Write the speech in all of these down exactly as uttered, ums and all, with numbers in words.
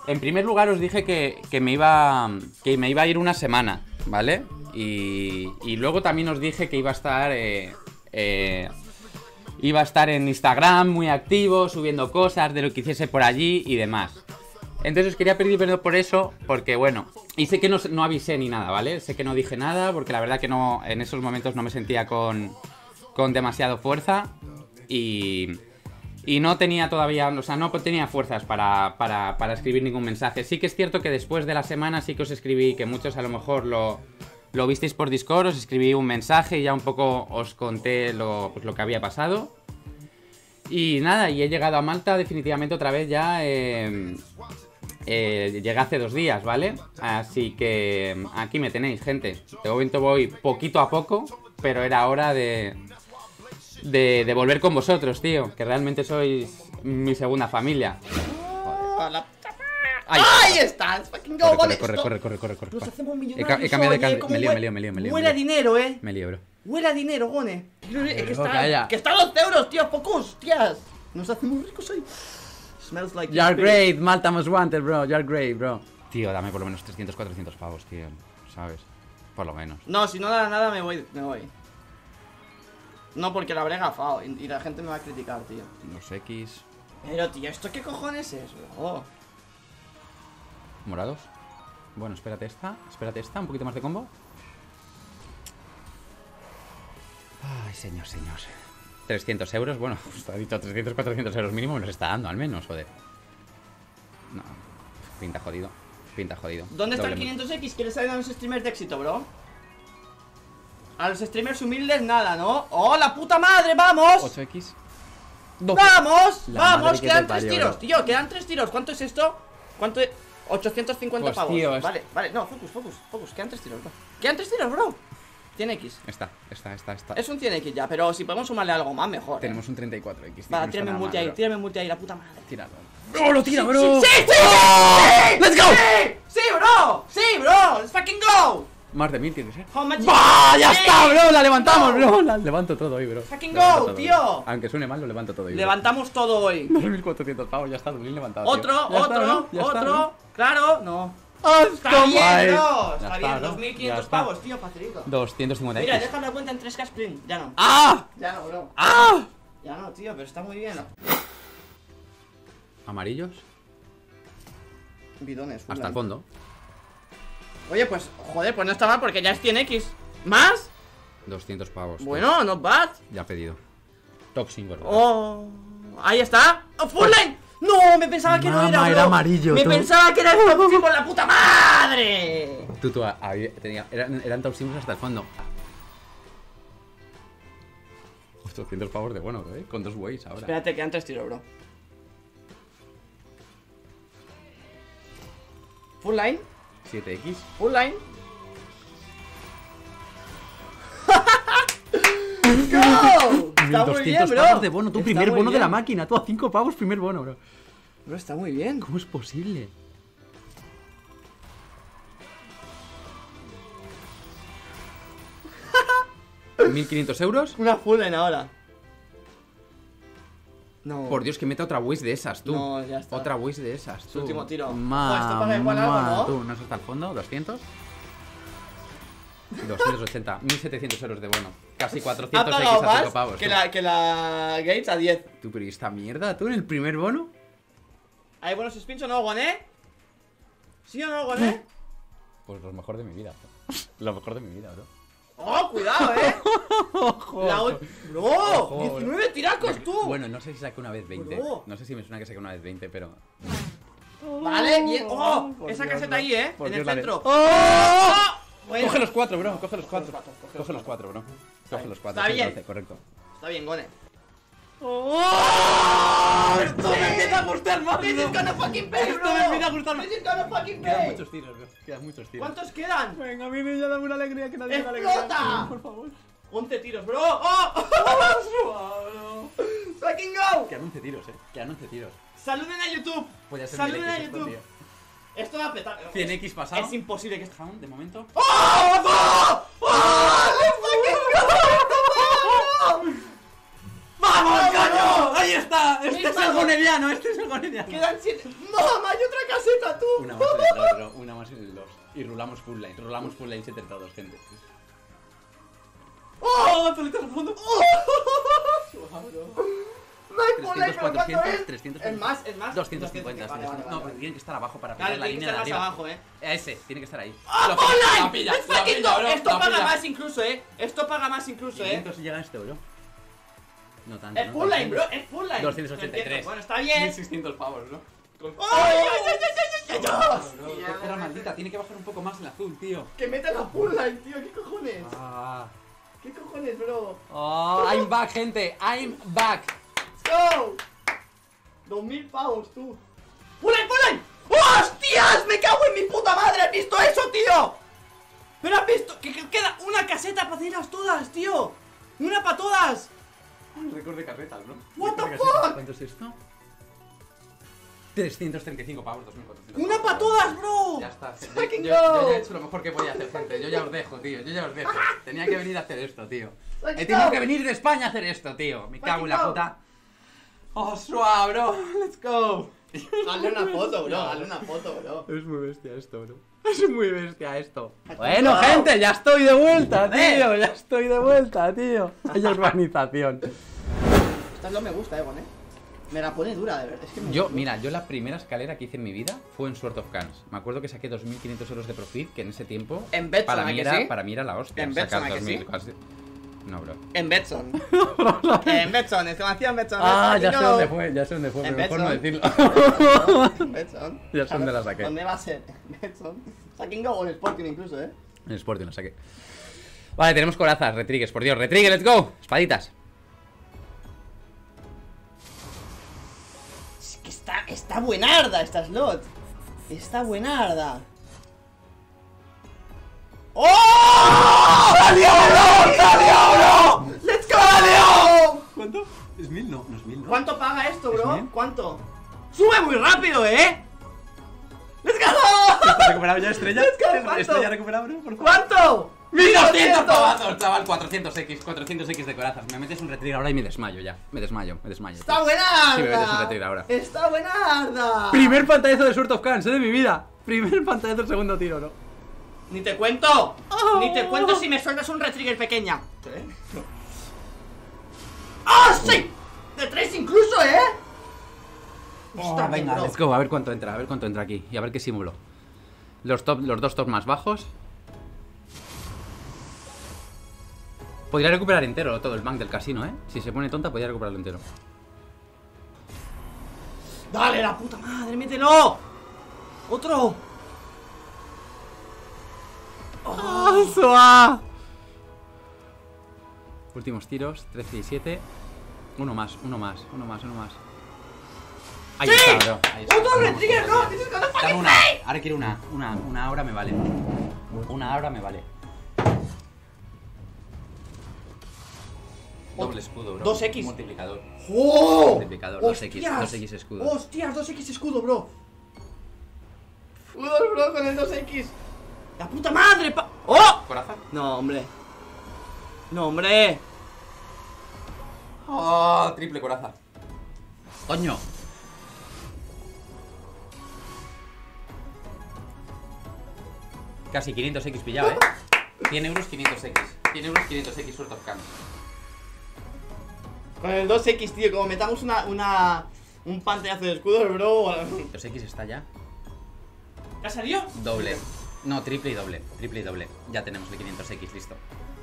En primer lugar os dije que, que, me iba, que me iba a ir una semana, ¿vale? Y, y luego también os dije que iba a estar... Eh, eh, iba a estar en Instagram muy activo, subiendo cosas de lo que hiciese por allí y demás. Entonces os quería pedir perdón por eso, porque bueno, y sé que no, no avisé ni nada, ¿vale? Sé que no dije nada, porque la verdad que no, en esos momentos no me sentía con, con demasiado fuerza y, y no tenía todavía, o sea, no tenía fuerzas para, para, para escribir ningún mensaje. Sí que es cierto que después de la semana sí que os escribí, que muchos a lo mejor lo, lo visteis por Discord, os escribí un mensaje y ya un poco os conté lo, pues, lo que había pasado. Y nada, y he llegado a Malta definitivamente otra vez ya... Eh, Eh, llegué hace dos días, ¿vale? Así que aquí me tenéis, gente. De momento voy poquito a poco, pero era hora de, de, de volver con vosotros, tío. Que realmente sois mi segunda familia. Joder. Ahí, ¡ahí estás! ¡Fucking go! Corre, corre, corre, corre, corre, corre. Nos hacemos millonarios. He, he cambiado de hoy, canal. Me lío, me lío, me lío, me lío. Huele a dinero, eh. Me lío, bro. Huele a dinero, Gone. Que está, calla. que está a doce euros, tío. Focus, tías. Nos hacemos ricos hoy. Smells like You're great, Malta most wanted, bro. You're great, bro. Tío, dame por lo menos trescientos, cuatrocientos pavos, tío. ¿Sabes? Por lo menos. No, si no da nada me voy, me voy. No, porque la habré gafado y, y la gente me va a criticar, tío. Los X. Pero, tío, ¿esto qué cojones es, bro? ¿Morados? Bueno, espérate esta. Espérate esta, un poquito más de combo. Ay, señor, señor. trescientos euros, bueno, pues ha dicho trescientos, cuatrocientos euros mínimo, me los está dando al menos, joder. No, pinta jodido, pinta jodido. ¿Dónde está el quinientos equis? ¿Quieres salir a los streamers de éxito, bro? A los streamers humildes nada, ¿no? ¡Oh, la puta madre! ¡Vamos! ocho equis. ¡Vamos! La ¡Vamos! que Quedan te tres parió, tiros, bro. tío, quedan tres tiros. ¿Cuánto es esto? ¿Cuánto es? ochocientos cincuenta Pues, pavos. tío, es- Vale, vale, no, focus, focus, focus. Quedan tres tiros, bro. Quedan tres tiros, bro. cien equis. Esta, esta, esta, esta. Es un cien equis ya, pero si podemos sumarle algo más, mejor. Tenemos un treinta y cuatro equis. Va, tírame un multi ahí, tírame un multi ahí, la puta madre. Tíralo. ¡Oh, lo tira, bro! ¡Sí, sí! ¡Sí! ¡Let's go! ¡Sí! ¡Sí, bro! ¡Sí, bro! ¡Let's fucking go! Más de mil tiene que ser. How much- ¡Bah! ¡Ya ¡Sí! está, bro! ¡La levantamos, No. bro! La levanto todo hoy, bro. Fucking Lo levanto go, todo, tío. bro. Aunque suene mal, lo levanto todo hoy, bro. Levantamos todo hoy. dos mil cuatrocientos pavos, ya está, Dublín levantado. tío. Otro, Ya está, otro, ¿no? Ya está, otro. ¿no? Claro, no. ¡Ah, Está toma! bien, Ahí. bro. Ya Está está, bien, ¿no? dos mil Ya quinientos está. pavos, tío, facilito. doscientos cincuenta Mira, equis. deja la cuenta en tres K sprint. Ya no. ¡Ah! Ya no, bro. ¡Ah! Ya no, tío, pero está muy bien. Amarillos Bidones. hasta el fondo. Oye, pues, joder, pues no está mal porque ya es cien equis. ¿Más? doscientos pavos. tío. Bueno, not bad. Ya pedido. Top cinco, bro. Oh, ahí está. Oh, full line. No, me pensaba que no Mamá, era, bro. era amarillo, Me tú. pensaba que era el top cinco, la puta madre. Tú, tú, había- tenía, eran, eran top cinco hasta el fondo. ochocientos pavos de bueno, ¿eh? Con dos ways ahora. Espérate, quedan tres tiros, bro. Full line, siete equis. full line. ¡Go! Está muy bien, doscientos bro. pavos de bono, tu Está primer muy bono de la bien. máquina. Tú a cinco pavos, primer bono, bro. Bro, está muy bien. ¿Cómo es posible? ¿mil quinientos euros? Una full line ahora. No. Por Dios, que meta otra waze de esas, tú. No, ya está. Otra waze de esas, tú. último tiro. Ma, Joder, esto paga igual algo, ¿no? Tú, ¿no es hasta el fondo? ¿doscientos? doscientos ochenta, mil setecientos euros de bono. Casi Ha cuatrocientos pagado equis a cinco más pavos. que tú. la, que la Gates a diez. Tú, pero ¿y esta mierda, tú, en el primer bono? ¿Hay buenos spins o no, Goné? ¿Sí o no, Goné? Pues lo mejor de mi vida, bro. Lo mejor de mi vida, bro. ¡Oh, cuidado, eh! La ul- ¡Bro! Ojo, ¡diecinueve tiracos, tú! Bueno, no sé si saqué una vez veinte. Bro. No sé si me suena que saqué una vez veinte, pero... Vale, bien. ¡Oh! Por Esa Dios, caseta bro. ahí, eh. Por En Dios, el la de- centro. ¡Oh! Bueno. Coge los cuatro, bro. Coge los cuatro. cuatro, coge Coge los cuatro, bro. Coge los cuatro. Está sí, bien. doce, correcto. Está bien, Gone. Esto me empieza a gustar más, This is bro. gonna fucking pay, Esto bro. me empieza a gustar más. This is gonna fucking Quedan pay. muchos tiros, bro. Quedan muchos tiros. ¿Cuántos quedan? Venga, a mí me da una alegría que nadie me da alegría. ¡Explota! Por favor. once tiros, bro. ¡Oh! ¡Fucking go! Quedan once tiros, eh. Quedan once tiros. Saluden a YouTube. Podría ser Saluden a mil equis esto, YouTube. tío. Esto va a petar. cien equis pasado. Es imposible que esto. Hound, de momento. ¡Oh! ¡Oh! ¡Oh! ¡Let's fucking go! ¡Vamos, coño! ¡Ahí está! Este Mil es el pavos. goneriano, este es el cojones ya. Quedan siete. ¡Mamá, hay otra caseta, tú! Una más en el dos, bro. Una más en el dos. Y rulamos full line. Rulamos full line entre todos, gente. ¡Oh! ¡Pelitas al fondo! No hay full line, trescientos, pero ¿cuánto cuatrocientos, es? trescientos. Es más, es más. doscientos cincuenta. Vale, vale, No, vale. pero tiene que estar abajo para Claro, pillar la tiene que línea de estar más arriba. abajo, eh. Ese, tiene que estar ahí. ¡Ah, Lo full pilla, line! lo pilla, ¡Let's lo fucking pilla, go! bro, Esto lo paga pilla. más incluso, eh. Esto paga más incluso, eh. quinientos llega este, bro. No tanto. Es ¿no? full line, bro. Es full line. doscientos ochenta y tres. Bueno, está bien. mil seiscientos pavos, ¿no? ¡Ay, ay, ay, ay, ay, ay, Bro, ay! qué perra maldita, tiene que bajar un poco más el azul, tío. Que meta la full line, tío. ¿Qué cojones? Ah. ¿Qué cojones, bro? Oh, I'm back, gente. I'm back. ¡Let's go! Dos mil pavos, tú. ¡Full line, full line! ¡Hostias! ¡Me cago en mi puta madre! ¿Has visto eso, tío? ¿Pero has visto? Que, que queda una caseta para hacerlas todas, tío. Una para todas. Récord de carretas, ¿no? What the Récord de fuck? carretas. ¿Cuánto es esto? trescientos treinta y cinco pavos, dos mil cuatrocientos. ¡Una para todas, bro! Ya está. Yo, Fucking yo- go. yo ya he hecho lo mejor que podía hacer, gente. Yo ya os dejo, tío. Yo ya os dejo. Tenía que venir a hacer esto, tío. Fucking He tenido go. que venir de España a hacer esto, tío. Me cago en la Fucking go. puta. Oh, suave, bro. Let's go. Hazle una foto, bro. Hazle una foto, bro. Es muy bestia esto, bro. Es muy bestia esto. Fucking Bueno, go. gente, ya estoy de vuelta, Joder. tío. Ya estoy de vuelta, tío. Hay urbanización. Esta es lo me gusta, Egon, eh. Me la pone dura, de verdad. Es que me Yo, gusta. mira, yo la primera escalera que hice en mi vida fue en Sword of Cans. Me acuerdo que saqué dos mil quinientos euros de profit, que en ese tiempo En Betson, para ¿a mí que era, sí? para mí era la hostia. En sacar Betson, ¿a que dos mil sí? casi. No, bro. En Betson. en Betson, exclamación Betson. Ah, Let's ya sé fucking go. dónde fue, ya sé dónde fue, En pero mejor no Betson. decirlo. En Betson. Ya sé dónde la saqué. ¿Dónde va a ser? En Betson. Fucking go o en Sporting incluso, eh. En Sporting la saqué. Vale, tenemos corazas, retrigues, por Dios, retrigue, let's go. Espaditas. Es que está, está buenarda esta slot. Está buenarda. ¡Oh! ¡Salió, bro! ¡Salió, bro! ¡Let's go! ¡Salió! ¿Cuánto? ¿Es mil? No, no es mil, ¿no? ¿Cuánto paga esto, ¿Es bro? bien? ¿Cuánto? ¡Sube muy rápido, eh! ¡Let's go! ¿Está recuperado ya, Estrella? Let's go, ¿cuánto? ¿Estrella recuperado, bro? Por favor. ¿Cuánto? ¡mil doscientos pavazos, chaval! cuatrocientos equis, cuatrocientos equis de corazas. Me metes un retrigger ahora y me desmayo ya. Me desmayo, me desmayo. ¡Está tío. buenarda! Sí, me metes un retrigger ahora. ¡Está buenarda! Primer pantallazo de Sword of Cans, eh, de mi vida. Primer pantallazo, segundo tiro, ¿no? ¡Ni te cuento! ¡Ni te cuento si me sueltas un retrigger pequeña! ¡Ah, sí! ¡De tres incluso, eh! Está bien, venga, bro. let's go, a ver cuánto entra, a ver cuánto entra aquí. Y a ver qué símbolo. Los, top, los dos top más bajos. Podría recuperar entero todo el bank del casino, ¿eh? Si se pone tonta, podría recuperarlo entero. ¡Dale, la puta madre! ¡Mételo! ¡Otro! ¡Oh, suá! Últimos tiros, trece y siete. Uno más, uno más, uno más, uno más. Ahí ¡Sí! está, bro. Ahí está. ¡Otro Vamos, retrigger, vamos, no! ¡This is gonna Dame fucking una. play! Ahora quiero una. Una, una hora me vale. Una hora me vale. Doble escudo, bro. dos equis. Multiplicador. ¡Oh! Multiplicador, dos equis, ¡Hostias! dos equis escudo. ¡Hostias! dos equis escudo, bro. Escudos, bro, con el dos equis. ¡La puta madre! Pa ¡Oh! ¿Corazón? No, hombre. No, hombre. ¡Oh! Triple coraza. ¡Coño! Casi quinientos equis pillado, ¿eh? cien euros, quinientos equis. cien euros, quinientos equis, Sword of Cans. Con el dos equis, tío, como metamos una, una un pantallazo de escudos, bro. Los X está ya. ¿Ya salió? Doble. No, triple y doble. Triple y doble. Ya tenemos el quinientos equis listo.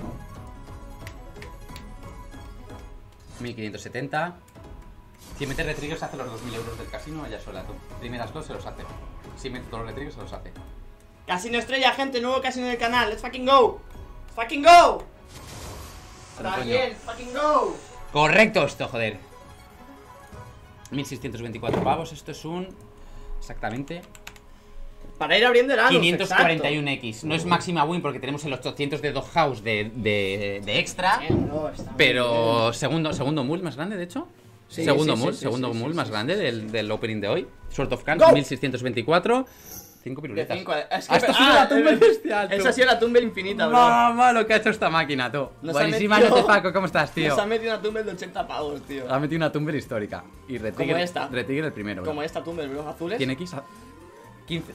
mil quinientos setenta. Si mete retriggers hace los dos mil euros del casino, ella sola, tú. Primeras dos se los hace. Si mete todos los retriggers se los hace. Casino estrella, gente, nuevo casino del canal. Let's fucking go. Fucking go. Pero, Está coño. bien, fucking go. Correcto esto, joder. mil seiscientos veinticuatro pavos. Esto es un... Exactamente Para ir abriendo el Anus, quinientos cuarenta y uno equis. No es máxima win porque tenemos el ochocientos de Doghouse de, de, de extra. exacto. No, está muy Pero bien. segundo, segundo mul más grande, de hecho. Sí, segundo sí, mul, sí, sí, segundo sí, mul sí, más sí, grande sí, del, sí. del opening de hoy. Sword of Cans, Go. mil seiscientos veinticuatro. cinco De piruletas. cinco, es que Ah, esta ha sido ah, la tumba eh, bestial, tú. Esa ha sido la tumba infinita, bro. Mamá, lo que ha hecho esta máquina, tú. Nos ha Buenísima metido- noche, Paco, ¿cómo estás, tío? Nos ha metido una tumba de ochenta pavos, tío. Ha metido una tumba histórica. Y Retrigger, Como esta. Retrigger el primero, bro. Como esta tumba, bro, azules. Tiene X a quince.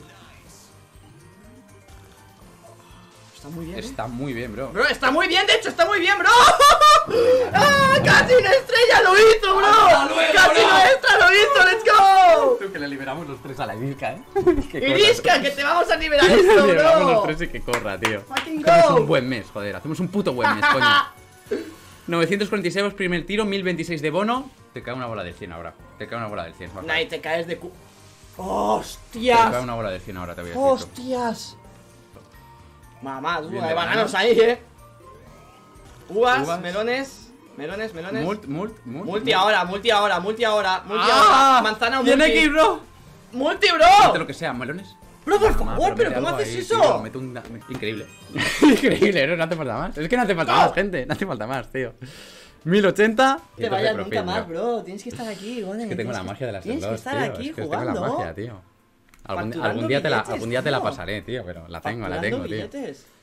Está muy bien, ¿eh? Está muy bien, bro. Bro, está muy bien, de hecho, está muy bien, bro. ¡Ah! ¡Casi una estrella lo hizo, bro! ¡Hasta luego, ¡Casi bro! una extra lo hizo! ¡Let's go! Tú, que le liberamos los tres a la Irisca, ¿eh? Que ¡Irisca, que te vamos a liberar esto, Le liberamos los bro! tres y que corra, tío. Fucking Hacemos go. un buen mes, joder. Hacemos un puto buen mes, coño. novecientos cuarenta y seis primer tiro, mil veintiséis de bono. Te cae una bola del cien ahora. Te cae una bola del cien. Marco. Nah, y te caes de cu... Te cae ¡Hostias! una bola del cien ahora, te voy a decir. tú. ¡Hostias! Mamá, tú, Bien hay de bananos banano. ahí, eh. Uvas, Uvas. melones, melones, melones. Mult, mult, mult. Multi ahora, multi ahora, multi ahora, multi ¡Ah! ahora. Manzana o multi. ¡Tiene X, bro! ¡Multi, Mete bro! lo que sea, melones. Bro, por Toma, favor, pero mete ¿cómo algo haces ahí, eso? tío, mete un... Increíble. Increíble, bro, no hace falta más. Es que no hace falta ¡No! más, gente. No hace falta más, tío. mil ochenta. No te vayas nunca más, bro. Tienes que estar aquí, Gone. Es que tengo la magia de las Tienes que dos, estar tío. aquí es que jugando. tengo la magia, tío. Algún, Facturando algún día, te la, billetes, algún día te la tío. pasaré, tío, pero la tengo, la Facturando tengo, tío. billetes.